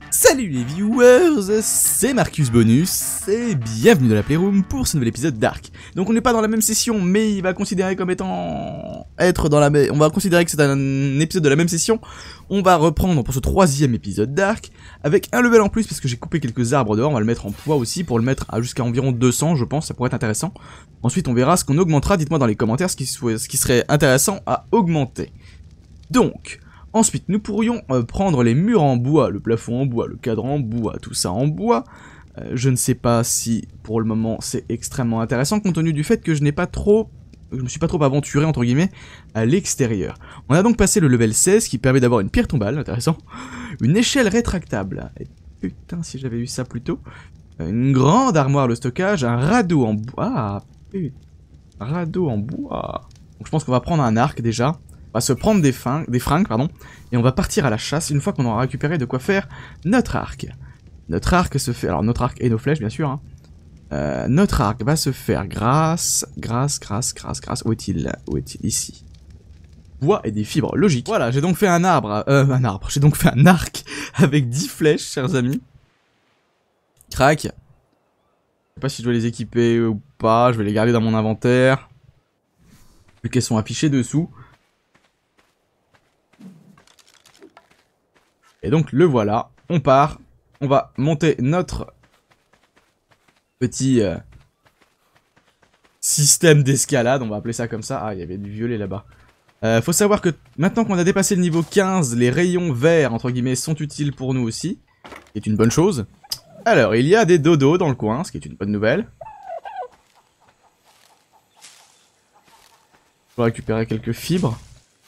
Salut les viewers, c'est Marcus Bonus et bienvenue dans la Playroom pour ce nouvel épisode d'Ark. Donc on n'est pas dans la même session, mais il va considérer comme étant on va considérer que c'est un épisode de la même session. On va reprendre pour ce troisième épisode d'Ark avec un level en plus parce que j'ai coupé quelques arbres dehors. On va le mettre en poids aussi pour le mettre à jusqu'à environ 200, je pense, ça pourrait être intéressant. Ensuite on verra ce qu'on augmentera. Dites-moi dans les commentaires ce qui serait intéressant à augmenter. Donc ensuite, nous pourrions prendre les murs en bois, le plafond en bois, le cadre en bois, tout ça en bois. Je ne sais pas si, pour le moment, c'est extrêmement intéressant, compte tenu du fait que je me suis pas trop aventuré, entre guillemets, à l'extérieur. On a donc passé le level 16, qui permet d'avoir une pierre tombale, intéressant. Une échelle rétractable. Et putain, si j'avais eu ça plus tôt. Une grande armoire de stockage, un radeau en bois. Ah, putain. Un radeau en bois. Donc je pense qu'on va prendre un arc, déjà. On va se prendre des fringues, pardon, et on va partir à la chasse une fois qu'on aura récupéré de quoi faire notre arc. Notre arc se fait, alors notre arc et nos flèches bien sûr, hein. Notre arc va se faire grâce, où est-il? Ici. Bois et des fibres, logique. Voilà, j'ai donc fait j'ai donc fait un arc avec 10 flèches, chers amis. Crac. Je sais pas si je dois les équiper ou pas, je vais les garder dans mon inventaire. Vu qu'elles sont affichées dessous. Et donc le voilà, on part, on va monter notre petit système d'escalade, on va appeler ça comme ça. Ah, il y avait du violet là-bas. Faut savoir que maintenant qu'on a dépassé le niveau 15, les rayons verts, entre guillemets, sont utiles pour nous aussi, ce qui est une bonne chose. Alors, il y a des dodos dans le coin, ce qui est une bonne nouvelle. On va récupérer quelques fibres.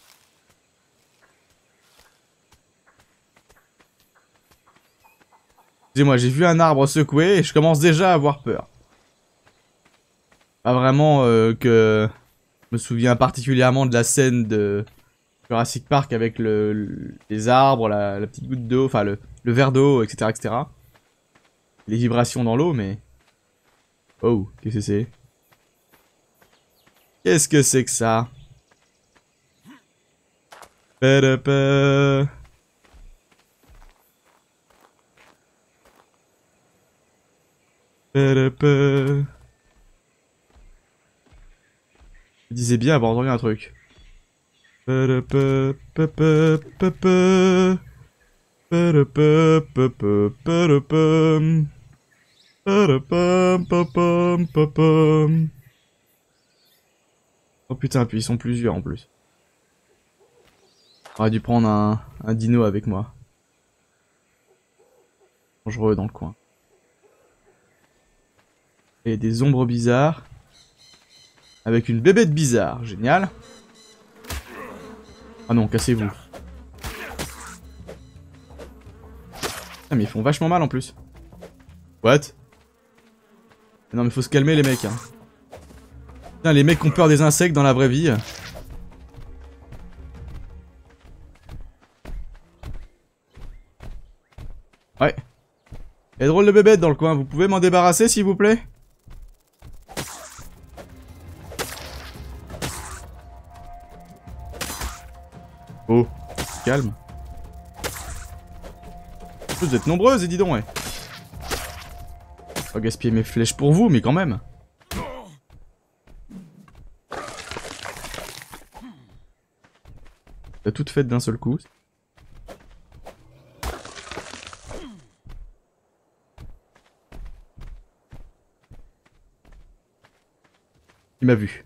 Excusez-moi, j'ai vu un arbre secouer et je commence déjà à avoir peur. Pas vraiment que je me souviens particulièrement de la scène de Jurassic Park avec les arbres, la petite goutte d'eau, enfin le verre d'eau, etc., etc. Les vibrations dans l'eau, mais... Oh, qu'est-ce que c'est? Qu'est-ce que c'est que ça? Je disais bien avoir entendu un truc. Oh putain, puis ils sont plusieurs en plus. J'aurais dû prendre un dino avec moi. Dangereux dans le coin. Et des ombres bizarres. Avec une bébête bizarre, génial. Ah non, cassez-vous. Ah mais ils font vachement mal en plus. What? Non mais faut se calmer les mecs, hein. Putain, les mecs ont peur des insectes dans la vraie vie. Ouais. Il y a drôle de bébête dans le coin, vous pouvez m'en débarrasser s'il vous plaît? Oh, calme. Vous êtes nombreuses et dis donc, ouais. Pas gaspiller mes flèches pour vous, mais quand même. T'as toutes faites d'un seul coup. Il m'a vu.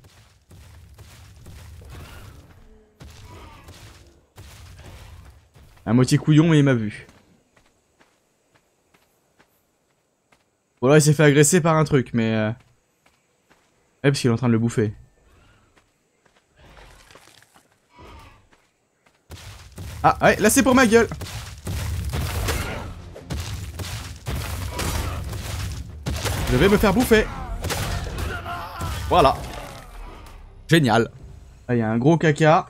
À moitié couillon, mais il m'a vu. Bon là, il s'est fait agresser par un truc, mais... Ouais, parce qu'il est en train de le bouffer. Ah, ouais, là c'est pour ma gueule. Je vais me faire bouffer. Voilà. Génial. Là, il y a un gros caca.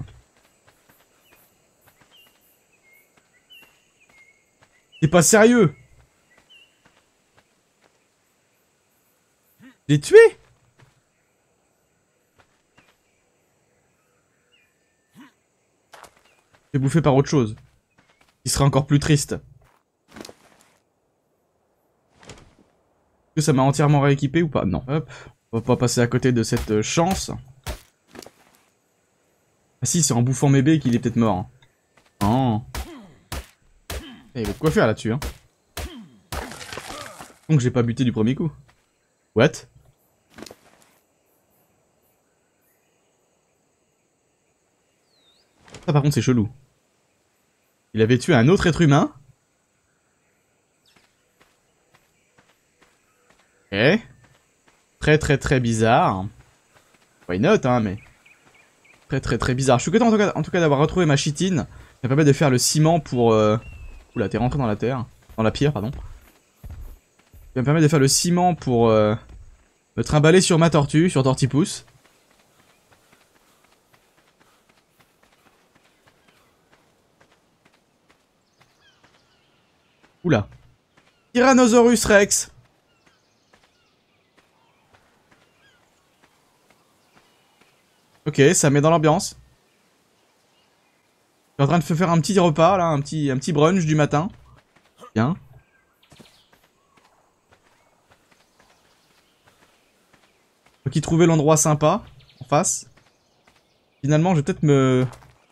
C'est pas sérieux. Je l'ai tué. J'ai bouffé par autre chose. Il serait encore plus triste. Est-ce que ça m'a entièrement rééquipé ou pas? Non. Hop. On va pas passer à côté de cette chance. Ah si, c'est en bouffant mes baies qu'il est peut-être mort. Oh. Il y a de quoi faire là-dessus, hein. Donc j'ai pas buté du premier coup. What? Ça par contre c'est chelou. Il avait tué un autre être humain. Ok. Très très très bizarre. Why not, hein, mais... Très bizarre. Je suis content en tout cas d'avoir retrouvé ma chitine. Ça me permet de faire le ciment pour... Oula, t'es rentré dans la terre. Dans la pierre, pardon. Ça me permet de faire le ciment pour... me trimballer sur ma tortue, sur Tortipousse. Oula. Tyrannosaurus Rex. Ok, ça met dans l'ambiance. Je suis en train de faire un petit repas là, un petit brunch du matin. Bien. Faut qu'il trouve l'endroit sympa, en face. Finalement, je vais peut-être me...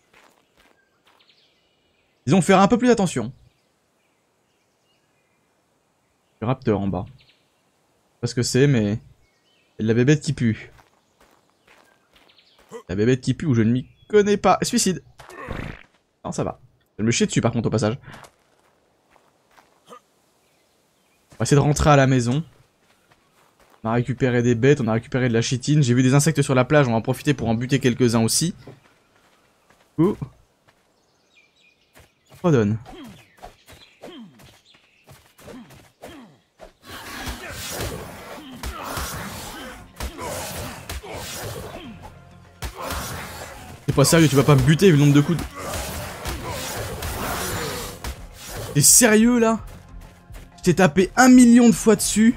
Disons, faire un peu plus attention. Le raptor en bas. Je sais pas ce que c'est, mais... C'est de la bébête qui pue. La bébête qui pue où je ne m'y connais pas. Suicide. Non, ça va. Je vais me chier dessus par contre au passage. On va essayer de rentrer à la maison. On a récupéré des bêtes, on a récupéré de la chitine. J'ai vu des insectes sur la plage, on va en profiter pour en buter quelques-uns aussi. Ouh. Redonne. T'es pas sérieux, tu vas pas me buter vu le nombre de coups de... T'es sérieux là? Je t'ai tapé 1 million de fois dessus.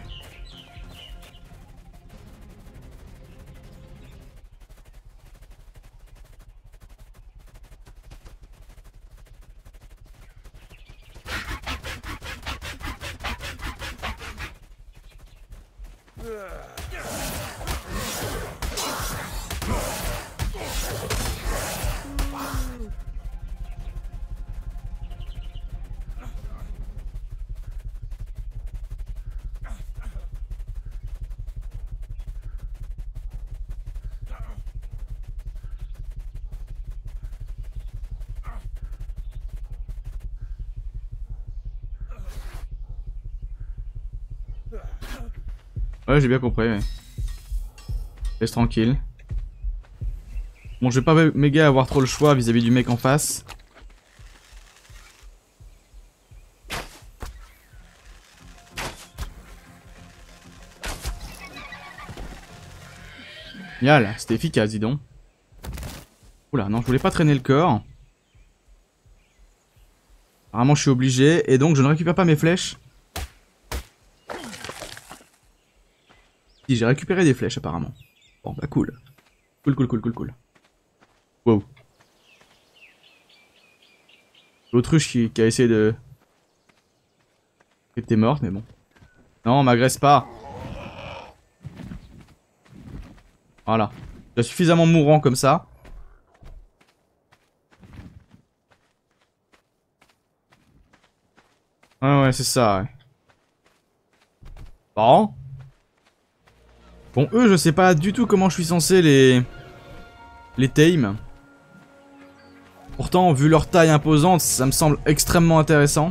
Ouais, j'ai bien compris, ouais. Laisse tranquille. Bon, je vais pas méga avoir trop le choix vis-à-vis du mec en face. Génial, c'était efficace, dis donc. Oula, non, je voulais pas traîner le corps. Apparemment, je suis obligé, et donc je ne récupère pas mes flèches. Si, j'ai récupéré des flèches, apparemment. Bon, bah cool. Cool. Wow. L'autruche qui a essayé de... T'es morte, mais bon. Non, m'agresse pas. Voilà. J'ai suffisamment mourant comme ça. Ouais, c'est ça, ouais. Bon. Bon, eux, je sais pas du tout comment je suis censé les tame. Pourtant, vu leur taille imposante, ça me semble extrêmement intéressant.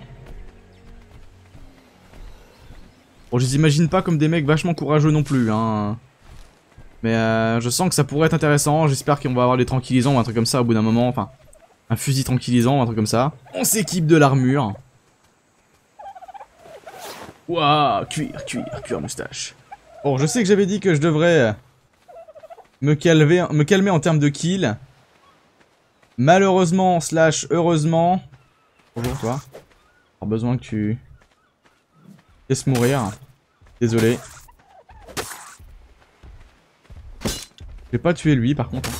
Bon, je les imagine pas comme des mecs vachement courageux non plus, hein. Mais je sens que ça pourrait être intéressant. J'espère qu'on va avoir des tranquillisants ou un truc comme ça au bout d'un moment. Enfin, un fusil tranquillisant ou un truc comme ça. On s'équipe de l'armure. Waouh, cuir moustache. Bon, je sais que j'avais dit que je devrais me calmer en termes de kill. Malheureusement, slash heureusement. Bonjour toi. J'ai besoin que tu laisses mourir. Désolé. Je vais pas tuer lui par contre.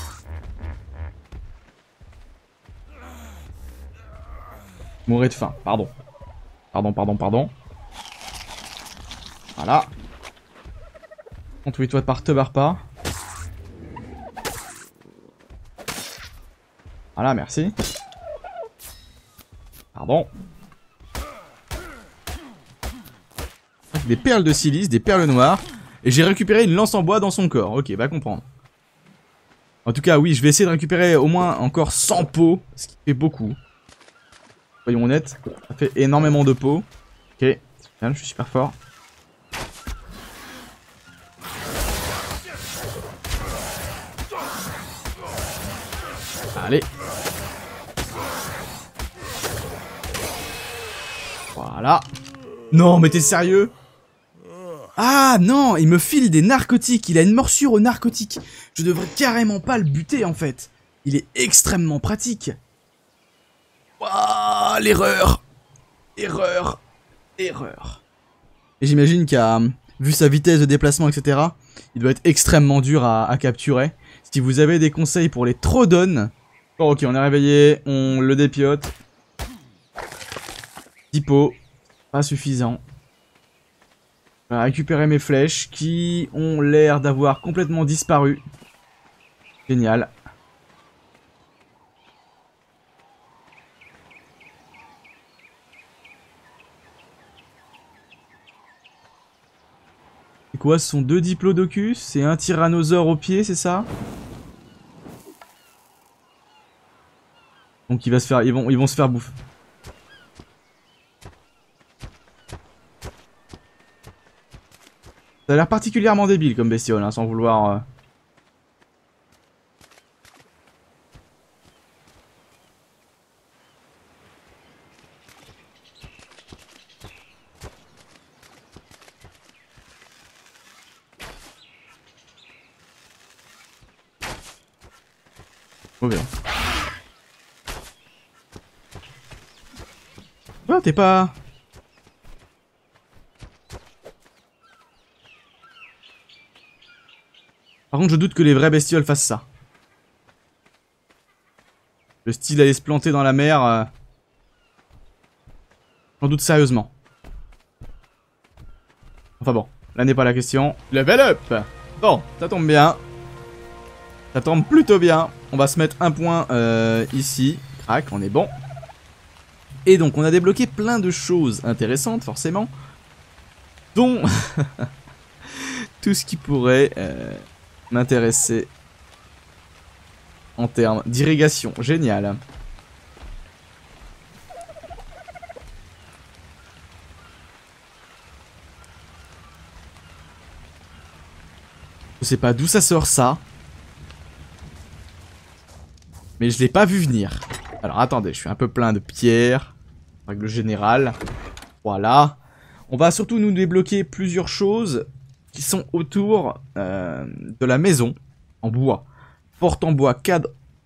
Mourir de faim, pardon. Pardon. Voilà. Contre, oui, toi, te barre pas. Voilà, merci. Pardon. Des perles de silice, des perles noires. Et j'ai récupéré une lance en bois dans son corps. Ok, va comprendre. En tout cas, oui, je vais essayer de récupérer au moins encore 100 pots. Ce qui fait beaucoup. Soyons honnêtes, ça fait énormément de pots. Ok, je suis super fort. Allez. Voilà. Non, mais t'es sérieux? Ah non, il me file des narcotiques. Il a une morsure aux narcotiques. Je devrais carrément pas le buter en fait. Il est extrêmement pratique. Waouh, l'erreur. Erreur. Erreur. Et j'imagine qu'à vu sa vitesse de déplacement, etc., il doit être extrêmement dur à capturer. Si vous avez des conseils pour les Troodon... Bon, ok, on est réveillé, on le dépiote. 10 pots, pas suffisant. Je vais récupérer mes flèches qui ont l'air d'avoir complètement disparu. Génial. C'est quoi, ce sont 2 diplodocus et un tyrannosaure au pied, c'est ça? Donc il va se faire, ils vont se faire bouffer. Ça a l'air particulièrement débile comme bestiole, hein, sans vouloir... Mauvais. Ouais, t'es pas... Par contre, je doute que les vraies bestioles fassent ça. Le style aller se planter dans la mer... J'en doute sérieusement. Enfin bon, là n'est pas la question. Level up! Bon, ça tombe bien. Ça tombe plutôt bien. On va se mettre un point ici. Crac, on est bon. Et donc, on a débloqué plein de choses intéressantes, forcément. Dont... tout ce qui pourrait m'intéresser en termes d'irrigation. Génial. Je sais pas d'où ça sort ça. Mais je l'ai pas vu venir. Alors attendez, je suis un peu plein de pierres. Règle générale. Voilà. On va surtout nous débloquer plusieurs choses qui sont autour de la maison. En bois. Porte en bois, cadre.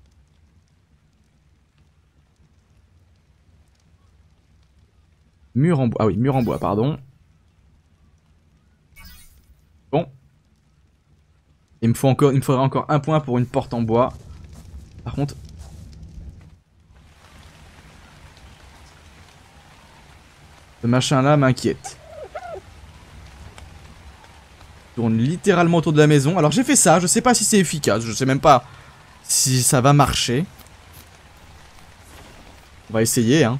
Mur en bois. Ah oui, mur en bois, pardon. Bon. Il me faudrait encore un point pour une porte en bois. Par contre... ce machin là m'inquiète. Tourne littéralement autour de la maison. Alors j'ai fait ça, je sais pas si c'est efficace. Je sais même pas si ça va marcher. On va essayer, hein.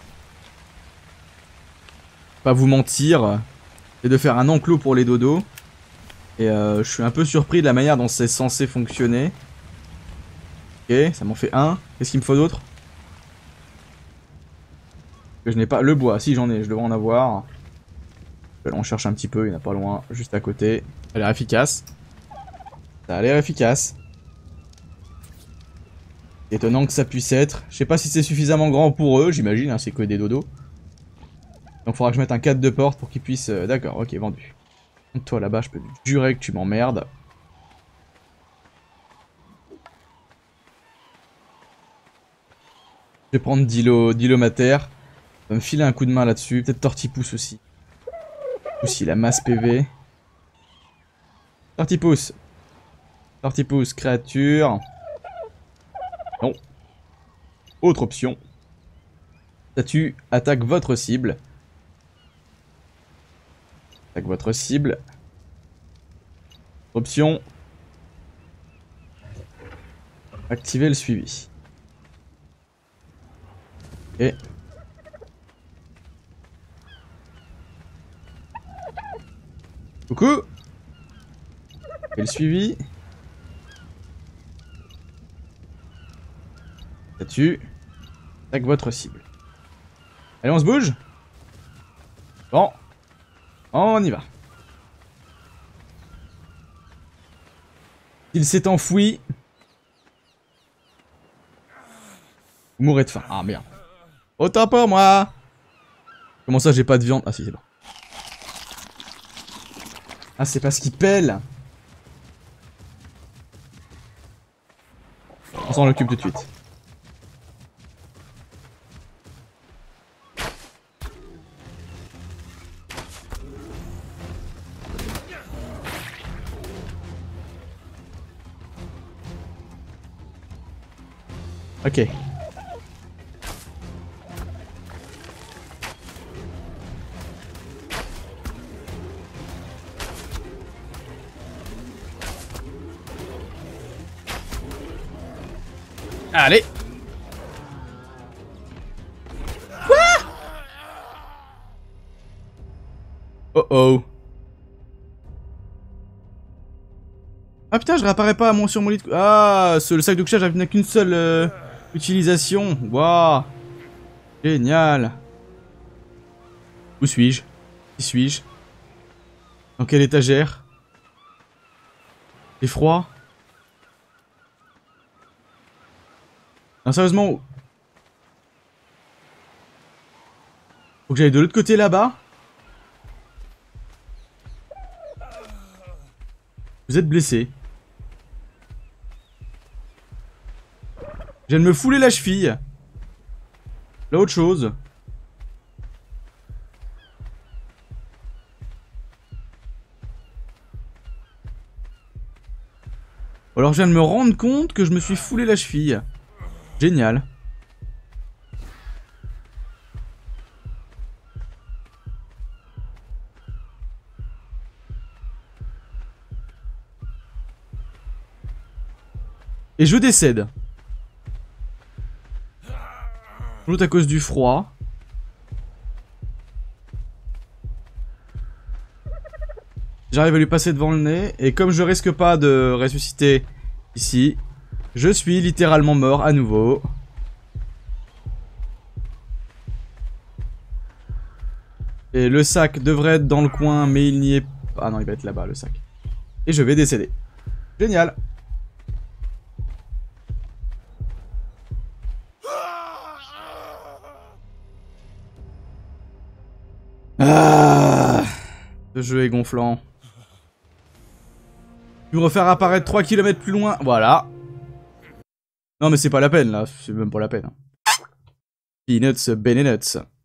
Pas vous mentir. C'est de faire un enclos pour les dodos. Et je suis un peu surpris de la manière dont c'est censé fonctionner. Ok, ça m'en fait un. Qu'est-ce qu'il me faut d'autre? Je n'ai pas le bois. Si, j'en ai, je devrais en avoir. On cherche un petit peu, il n'y en a pas loin, juste à côté. Ça a l'air efficace. Ça a l'air efficace. Étonnant que ça puisse être. Je sais pas si c'est suffisamment grand pour eux, j'imagine, hein, c'est que des dodos. Donc il faudra que je mette un cadre de porte pour qu'ils puissent... D'accord, ok, vendu. Toi là-bas, je peux jurer que tu m'emmerdes. Je vais prendre Dilomater. Va me filer un coup de main là-dessus. Peut-être Tortipousse aussi. Aussi la masse PV. Tortipousse. Tortipousse, créature. Non. Autre option. Statue, attaque votre cible. Attaque votre cible. Option. Activer le suivi. Et... Coucou. Et le suivi. Ça tue. Attaque votre cible. Allez, on se bouge. Bon. On y va. Il s'est enfoui. Vous mourrez de faim. Ah merde. Autant pour moi. Comment ça j'ai pas de viande? Ah si c'est bon. Ah c'est parce qu'il pèle. On s'en occupe tout de suite. Ok. Allez. Quoi? Oh oh. Ah putain, je réapparais pas sur mon lit de... Ah, le sac de couchage n'a qu'une seule utilisation. Waouh. Génial. Où suis-je? Qui suis-je? Dans quelle étagère? J'ai froid. Non, sérieusement. Faut que j'aille de l'autre côté là-bas. Vous êtes blessé. Je viens de me fouler la cheville. Là, autre chose. Ou alors je viens de me rendre compte que je me suis foulé la cheville. Génial. Et je décède. L'autre à cause du froid. J'arrive à lui passer devant le nez. Et comme je risque pas de ressusciter ici, je suis littéralement mort à nouveau. Et le sac devrait être dans le coin, mais il n'y est pas. Ah non, il va être là-bas, le sac. Et je vais décéder. Génial. Ah, ce jeu est gonflant. Je vais me refaire apparaître 3 km plus loin. Voilà. Non mais c'est pas la peine là, c'est même pas la peine. Peanuts, Benenuts.